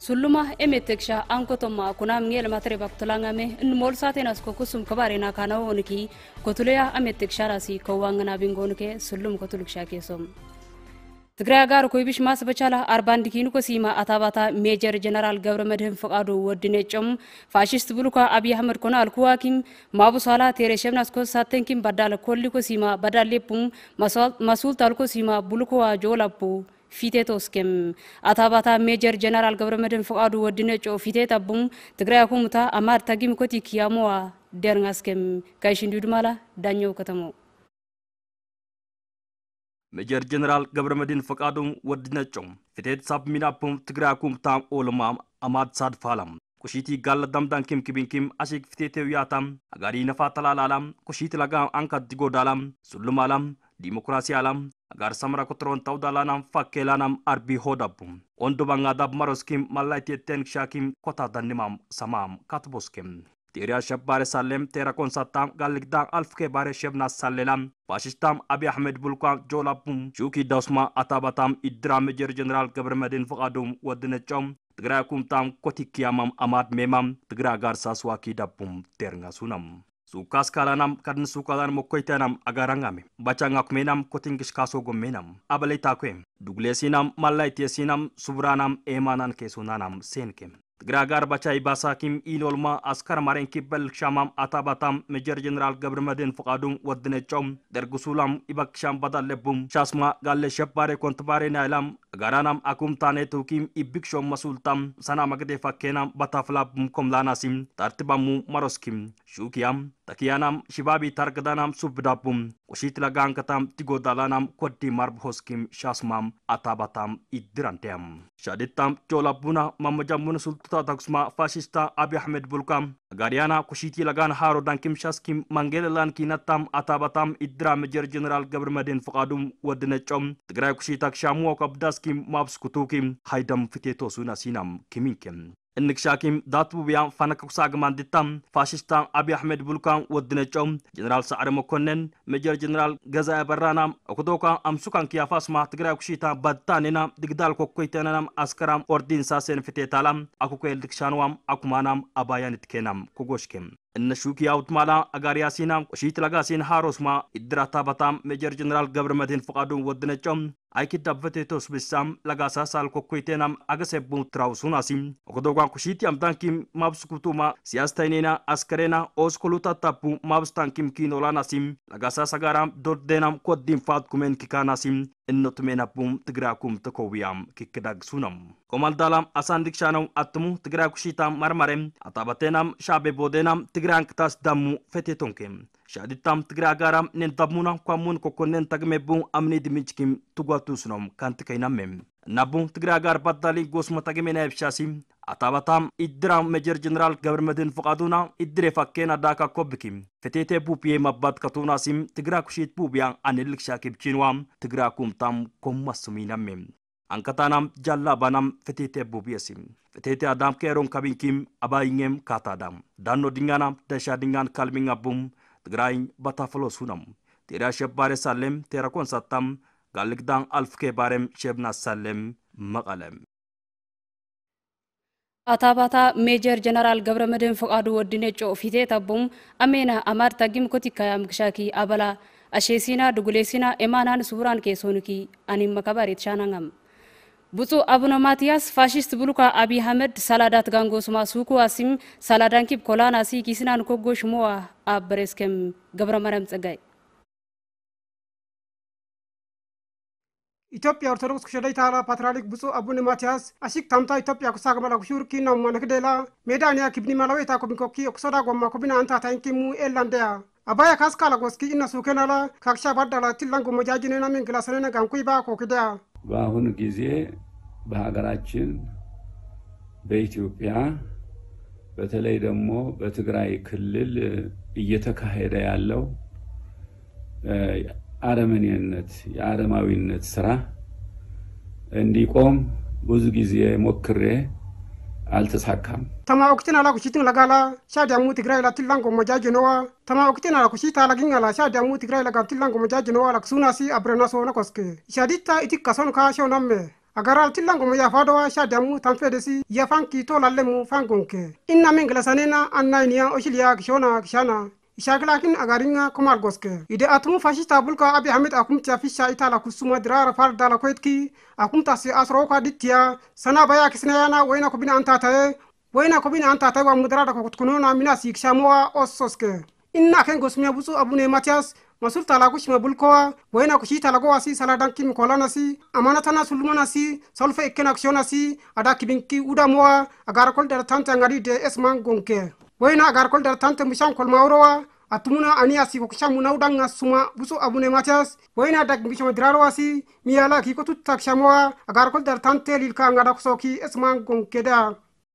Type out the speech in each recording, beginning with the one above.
Suluma emeteksha ankotoma kuna mngel matre baktolangame in molsate nasko kusum kabarena kana oniki kotuleya ameteksha rasi kowangana bingonke sulum kotuluksha kesom ትግራይ ጋር ኮይብሽ ማስበቻላ 41 ኪኑ ኮሲማ አታባታ ሜጀር ጀነራል ገብረመድህን ፈቃዱ ወድነጨም ፋሺስት ብሉካ አብይ አህመድ ኮና አልኩዋኪም ማቡሳላ ቴሬሸምናስ ኮሳተንኪም ባዳለ ኮሊ ኮሲማ ባዳሌፑም ማሱል ታልኮ ሲማ ብሉኮዋ ጆላፑ ፊቴቶስከም አታባታ ሜጀር ጀነራል ገብረመድህን ፈቃዱ ወድነጨ ፊቴታቡም ትግራይ ኮሙታ አማር ታጊም ኮቲክ ያሞዋ ደርንጋስከም ካይሽንዱድማላ ዳኛው ከተሞ Major General ገብረመድህን ፈቃዱ ወድነጨም ፍቴት ሳብ ሚናፑም ትግራኩም ታም ኦልማም አማድ ሳድ ፋላም ኩሺቲ ጋለ ዳምዳን ኪም ኪቢንኪም አሽክ ፍቴቴው ያታም አጋሪ ነፋ ተላላላም ኩሺት ለጋ አንካት ዲጎዳላም ሱልማላም ዲሞክራሲ አላም አጋር ሰምራ ኮትሮን ታውዳላናም ፋኬላናም አርቢ ሆዳቡም ኦንዶ ባንጋዳብ ማሮስኪም ማላይቴ ቴንክሻኪም ኮታ ዳንማም ሰማም ካትቦስኪም Teria Shabbare Salem, Terra Consatam, Galikdan Alfke Bare Shebna Salam, Fashistam, Abiy Ahmed Bulkan, Jolapum, Shuki Dausma, Atabatam, Idra Major General ገብረመድህን ፈቃዱም ወድነጨም ትግራይኩም ታም ኮቲኪያማም አማድ ሜማም ትግራ ጋር ሳስዋኪ ዳቡም ተርንጋሱናም ሱካስ ካላናም ከድን ሱካላን ሞኮይተናም አጋራንጋሜ ባቻንጋኩሜናም ኮቲንግሽ ካሶ ጎሜናም አበለይታኩም ዱግሌሲናም ማላይቴሲናም ሱብራናም ኤማናን ኬሱናናም ሴንኬም ትግራጋር ባቻይ ባሳኪም ኢኖልማ አስከር ማሬን ኪበል ሻማም አታባታም ሜጀር ጀነራል ገብረመድህን ፈቃዱም ወድነጨም ደርጉሱላም ኢባክሻም ባዳለቡም ሻስማ ጋለ ሸባሬ ኮንትባሬ ናይላም ጋራናም አኩም ታኔ ቱኪም ኢቢክሾም መሱልታም ሰና መግዴ ፈኬናም ባታፍላቡም ኮምላናሲም ታርቲባሙ ማሮስኪም ሹኪያም ተኪያናም ሽባቢ ታርገዳናም ሱብዳቡም ቁሺት ለጋንከታም ቲጎዳላናም ኮዲ ማርብ ሆስኪም ሻስማም አታባታም ኢድራንቴም ሻዲታም ጆላቡና ማመጃሙን ሱልቱታ ታክስማ ፋሺስታ አብይ አህመድ ቡልካም ጋሪያና ኩሺቲ ለጋን ሃሮ ዳንኪም ሻስኪም ማንጌላን ኪናታም አታባታም ኢድራ ሜጀር ጀነራል ገብረመድህን ፈቃዱም ወድነጨም ትግራይ ኩሺታ ክሻሙ ወቀብዳስኪም ማብስኩቱኪም ሃይደም ፍቴቶሱና ሲናም ኪሚንኪም እንክሻኪም ዳትቡቢያን ፈነከኩሳ ገማንዲታም ፋሺስታ አብይ አህመድ ቡልካን ወድነጨም ጀነራል ሰዓረ መኮንን ሜጀር ጀነራል ገዛ ያበራናም አኩዶካ አምሱካን ኪያፋስማ ትግራይ ኩሺታ ባታኔና ድግዳል ኮኮይተናም አስከራም ኦርዲን ሳሰን ፍቴታላም አኩኮል ድክሻንዋም አኩማናም አባያን ትከናም ኩጎሽከም እነሹኪ አውትማላ አጋሪያሲናም ቁሺት ለጋሲን ሃሮስማ ኢድራታ ባታም ሜጀር ጀነራል ገብረመድህን ፈቃዱ ወድነጨም አይኪዳበቴቶስ ብሳም ለጋሳ ሳልኮኮይተናም አገሰቡ ትራውሱናሲም ኦኮዶጓን ኩሺቲ አምታንኪም ማብስኩቱማ ሲያስተይኔና አስከሬና ኦስኮሉታታፑ ማብስታንኪም ኪኖላናሲም ለጋሳ ሰጋራም ዶርዴናም ኮዲን ፋት ኩሜን ኪካናሲም እነቱሜናፑም ትግራኩም ተኮዊያም ኪክዳግሱናም ኮማልዳላም አሳንዲክሻናው አትሙ ትግራይ ኩሺታም ማርማሬም አታባቴናም ሻቤ ቦዴናም ትግራን ክታስ ዳሙ ፈቴቶንኬም ሻዲታም ትግራ ጋራም ነንታሙና ኳሙን ኮኮነን ተግሜቡ አምኒ ድምጭኪም ቱጓቱስኖም ካንትከይናመም ናቡ ትግራ ጋር ባዳሊ ጎስመ ተግሜና ይብሻሲም አታባታም ኢድራም ሜጀር ጀነራል ገብረመድህን ፈቃዱና ኢድሬ ፈኬና ዳካ ኮብኪም ፈቴቴ ቡፒዬ ማባት ከቱናሲም ትግራ ኩሺት ቡቢያ አንልክሻኪብቺንዋም ትግራኩም ታም ኮማስሚናመም አንከታናም ጃላ ባናም ፈቴቴ ቡቢየሲም ፈቴቴ አዳም ከሮን ካቢንኪም አባይኘም ካታዳም ዳኖ ዲንጋናም ደሻ ዲንጋን ካልሚንጋቡም ትግራይ ባታፈሎሱናም ቴራ ሸባሬ ሳለም ቴራ ኮንሳታም ጋልግዳን አልፍኬ ባረም ሸብና ሳለም መቀለም አታባታ ሜጀር ጀነራል ገብረመድህን ፈቃዱ ወድነጨ ፊቴታቡም አሜና አማር ታጊም ኮቲካያም ግሻኪ አበላ አሼሲና ዱጉሌሲና ኤማናን ሱብራን ኬሶንኪ አኒም መከባሪት ሻናንጋም ቡጹ አቡነ ማቲያስ ፋሺስት ብሉካ አብይ አህመድ ሳላዳት ጋንጎስማ ሱኩ አሲም ሳላዳንኪብ ኮላናሲ ኪስናን ኮጎሽ ሞዋ አበረስከም ገብረመረም ጸጋይ ኢትዮጵያ ኦርቶዶክስ ከሸዳይታላ ፓትርያርክ ቡጹ አቡነ ማቲያስ አሽክ ታምታ ኢትዮጵያ ኩሳገመላ ኩሹርኪ ነው ማነክደላ ሜዳኒያ ኪብኒ ማላዌታ ኮቢንኮኪ ኦክሶዳ ጎማ ኮቢና አንታ ታንኪሙ ኤላንደያ አባያ ካስካላ ጎስኪ እነሱ ከናላ ካክሻ ባዳላ ትላንጎ መጃጅነና ምን ግላሰነና ጋንኩይባ ኮክዳ በአሁኑ ጊዜ በሀገራችን በኢትዮጵያ በተለይ ደግሞ በትግራይ ክልል እየተካሄደ ያለው አረመኔነት የአረማዊነት ስራ እንዲቆም ብዙ ጊዜ ሞክሬ አልተሳካም ተማውክቲና ላኩሽቲን ለጋላ ሻዲያሙ ትግራይ ላትላንጎ መጃጅነዋ ተማውክቲና ላኩሽታ ላግኛላ ሻዲያሙ ትግራይ ለጋትላንጎ መጃጅነዋ ላክሱናሲ አብረናሶ ነኮስከ ሻዲታ ኢቲካሶን ካሾናመ agaral tilango mo ya fado sha damu tanfedesi ya fanki to lallemu fangonke inna min glasanena annayniya oshiliya kishona kishana ishaglakin agaringa kumal goske ide atumu fashista bulka abi hamid akum tia fisha itala kusuma dirara far dala koetki akum tasi asroka ditya sana baya kisnayana waina ko bina antatae wa mudrada ko kunona mina sikshamoa ossoske inna ken gosmiya busu abune matias masul tala ko shima bulko waina ko shita lago asi sala dankin kolana si amana tana sulmana si solfa ekena aksiona si ada kibinki uda moa agar kol dar tanta ngari de esman gonke waina agar kol dar tanta mishan kol mawrowa atumuna ania si ko shamuna udanga suma busu abune matias waina dag misho diraro si miyala ki ko tutak shamoa agar kol dar tante lil ka ngada ko soki esman gonke da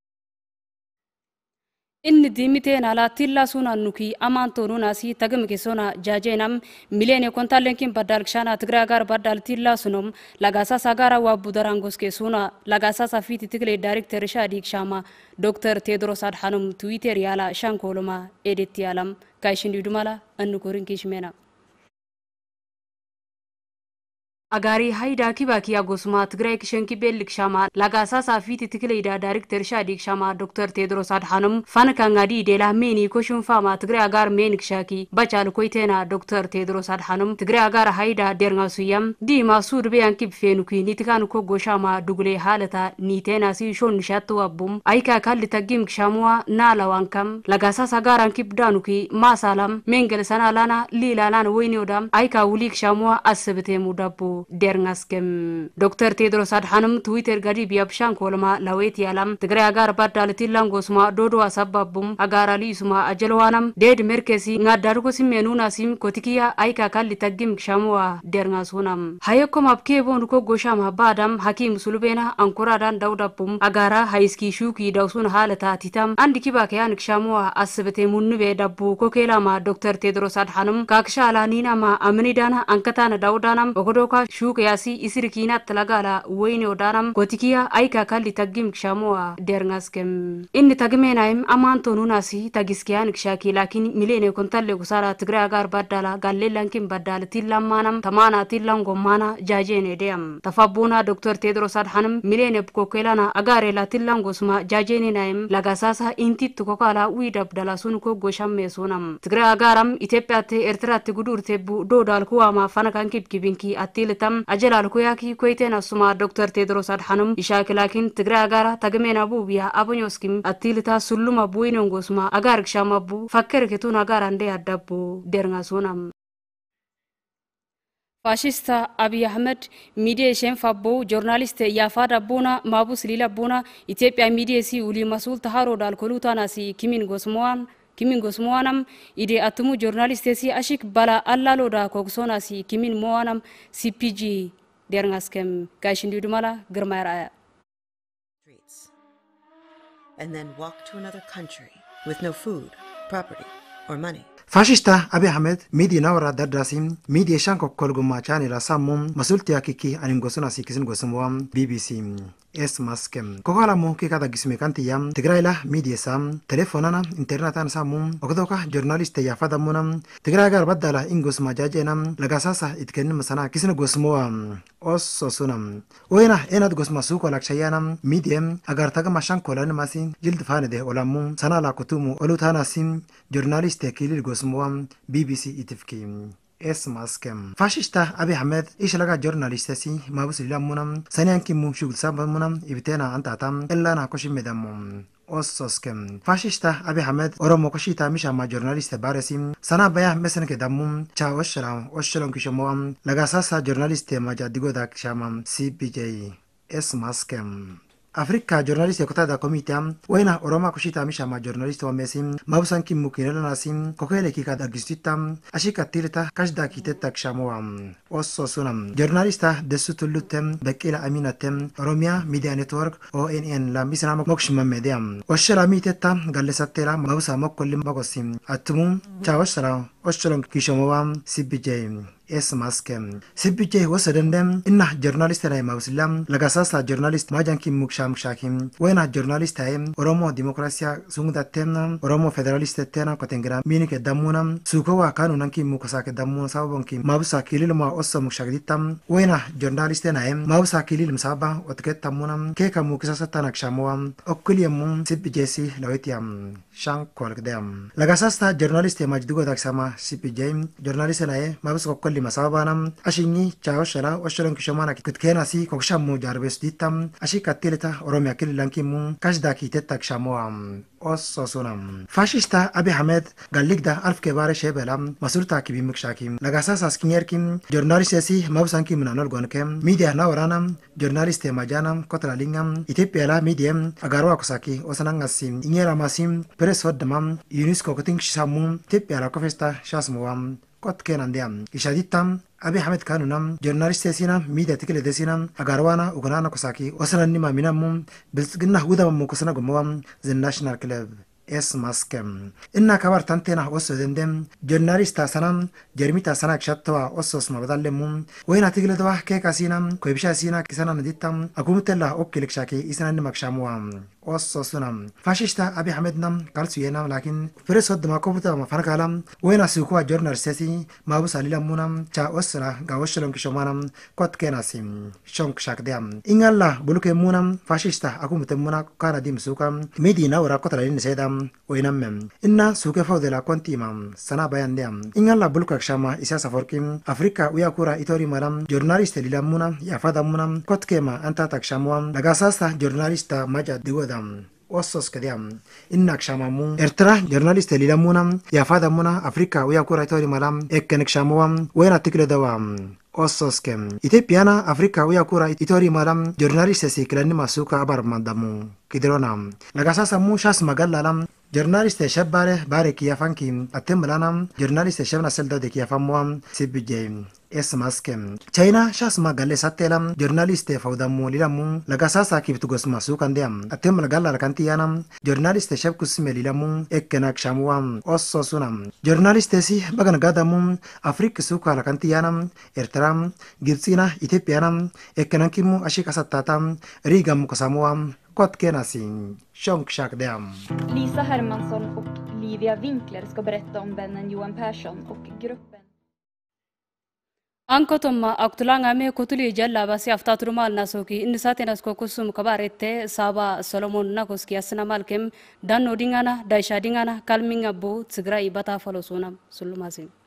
إن ديمتين على تلا سونا نوكي أمان تونونا سي تجمع كسونا جاجينام مليون يكونتا لينكين بدال كشانا تغرقار بدال تلا سنوم لغاسا ساغارا وابودرانغوس كسونا لغاسا سافيتي تغلي دايركتور شاديك شاما دكتور تيدروس أدحانم تويتر يالا شانكولوما إديت يالام كايشن يدومالا أنوكورين كيشمينا أغاري هايدا كيباكي أغوسما تغري كشنكي بيلك شاما لغاسا سافيتي تكليدا دايركتور شاديك شاما دكتور تيدروس أدحانم فانكا غادي ديلا ميني كوشون فاما تغري أغار مينك شاكي بچال كويتينا دكتور تيدروس أدحانم تغري أغار هايدا ديرغا سويام دي ما سود بيان كيب فينوكي نيتكانو كوغو شاما دوغلي حالتا نيتينا سي شون نشاتو أبوم أيكا كالي تاقيم كشاموا نالا وانكم لغاسا ساغاران كيب دانوكي ما سالام منجل سانا لانا ليلا لانا وينيو دام أيكا وليك شاموا أسبتي مدابو derngасkem Dr. Tedros Adhanom Twitter gadi biabshan kolma laweti alam tigray agar badal tilangosma dodo asababum agarali suma ajelwanam ded merkesi ngadargo simenuna sim kotikia aika kalli tagim kshamwa derngasunam hayekom abke bon ko gosham badam hakim sulbena ankuradan daudapum agara haiski shuki dawsun halata titam andiki bakyan kshamwa asbete munube dabbu kokelama Dr. Tedros Adhanom kakshala nina ma amnidana ankatana daudanam ogodoka shuka yasi isirikina talagala wayne odanam kotikia aika kalli tagim kshamwa derngaskem inni tagmenaim amanto nunasi tagiskian kshaki lakin milene kontalle gusara tigray agar badala gallelankim badal tillamanam tamana tillangomana jajene deam tafabuna Dr. Tedros Adhanom milene kokelana agare la tillangosma jajene naim lagasasa inti tukokala widab dalasun ko gosham sunam tigray agaram Ethiopia te Ertra te gudurte bu dodal kuama fanakan kibkibinki atilitam ajalal kuyaki koitena suma Dr. Tedros Adhanom ishakelakin tigray agara tagmena bubiya abonyoskim atilita sulluma buinongosma agar kshamabu fakker ketun agarande adabbu derngasunam فاشيستا أبي أحمد ميديا شين فابو جورناليست يافاد أبونا مابوس ليلا أبونا إثيوبيا ميديا سي ولي مسؤول تهارو دال كلوتا ناسي كيمين غوسموانم إدي أتمو جورناليست سي أشيك بالا ألا لودا كوكسونا سي كيمين موانم سي بي جي ديرنغاسكم كايشن ديدومالا غرماير آيا and then walk to another country with no food, property, or money. Fascista Abiy Ahmed media nawra dadrasim media shanko kolguma channel asamum masulti akiki aningosuna sikisin gosumwam BBC es maskem kokala mo ke kada gisme kanti yam tigrayla media sam telefonana internetan samum ogdoka journalist ya fadamunam tigragar badala ingos majajenam lagasasa itken masana kisin gosumwam os sosunam oina enad gosma suko lakshayanam medium agar taga mashan kolan masin jild fanade olamu sanala kutumu olutana sim journalist kilil gosumwam BBC itifki es maskem fascista Abiy Ahmed ishlaga journalist si mabus lilamunam sanian kim shugul sabamunam ibtena antatam illa na koshimedamum ososkem fascista Abiy Ahmed oromo koshita misha ma journalist baresim sana baya mesen ke damum cha oshalam kishomam lagasasa journalist ma jadigo dak shamam CPJ es maskem Afrika journalist yakutada komitiam wena oroma kushita misha ma journalist wa mesim mabusan kim mukinela nasim kokele kika dagistitam ashika tirta kashda kiteta kshamoam osso sunam journalista desutulutem bekila aminatem Oromia Media Network ONN la misana mokshma mediam oshara miteta galesatela mabusa mokollim bagosim atumum chao osholon kishomowa CPJ es maskem CPJ wasadendem inna journalist na mawslam lagasasa journalist majanki muksham shakim wena journalist ayem oromo demokrasia sungda temna oromo federalist tena kotengra minike damuna sukowa kanunanki mukasake damuna sabonki mabsa kililma osso mukshagditam wena journalist na ayem mabsa kililm saba otket tamuna keka mukasasa tanak shamwa okkilium CPJ si lawetiam shank kolgdam lagasasa journalist majdugo daksama CPJ journalist na ayem mabsa kokli masabanam ashinni chao shala washalon kishomana kitkena si kokshamu jarbes ditam ashika tilita oromia kililanki mu kashda kitetta kshamoam ossosunam fashista abi hamed gallikda alf kebare shebelam masulta kibi mikshakim lagasas askinyerkim journalist si mabsanki munanol gonkem media na oranam journalist majanam kotralingam itepela medium agarwa kusaki osanangasim ingera masim presodamam unesco koting shamu tepela kofesta shasmuam kot kenandiam ishaditam abi hamed kanunam journalist sina media tikele desinam agarwana uganana kusaki osananni ma minamum bilsgna hudam mukosana gumwam the national club es maskem inna kabar tantena osso dendem journalist sanam jermita sana kshatwa ossos mabdallemum wena tikele dwa ke kasinam koibsha sina kisana naditam akumtella okkelik shaki isananni makshamuam osso sunam fashista abi hamed nam kalsuyenam lakin feresod ma kobuta ma farkalam wena sukwa journalist si mabus alilamunam cha osra gawoshlon kishomanam kot kenasim shonk shakdiam ingalla buluke munam fashista akumtemuna kana dim sukam medina wara kotralin sedam وينمم إن سوق فوضى كونتيمام سنا بيان ديام إن الله بلوك شاما إسا سفركم أفريقيا ويا كورا إتوري مرام جورناليست للمونا يا فادمونا كوت كيما أنت تكشاموام لغاساسا جورناليست ماجا ديودام وصص كديام إنك شامامو إرترا جورناليست للمونا يا فادمونا أفريقيا ويا كورا إتوري مرام إكنك شاموام وين أتكل دوام ososkem Ethiopia Afrika uya kura itori malam journalist si klani masuka abar mandamu kidronam lagasasa mu shas magallalam journalist shabare bare kiyafanki atemlanam journalist shabna selda de kiyafamuam CPJ es maskem China shas magalle satelam journalist fawdamu lilamu lagasasa kibtugos masuka ndiam atemlagalla kantiyanam journalist shabkusme lilamu ekkenak shamuam ososunam journalist si bagan gadamu Afrika suka kantiyanam Ertram, Gibsina, Ethiopianam, Ekanankimu, Ashikasatatam, Rigam Kosamuam, Kotkenasin, Shonkshakdam. Lisa Hermansson och Livia Winkler ska berätta om vännen Johan Persson och gruppen. Ankotomma aktulanga me kotuli jalla basi aftatrumal nasoki insatenas kokusum kabarete saba Solomon nakoski asna malkem dan odingana daisha dingana kalminga bu tsigra ibata falosunam sulumasim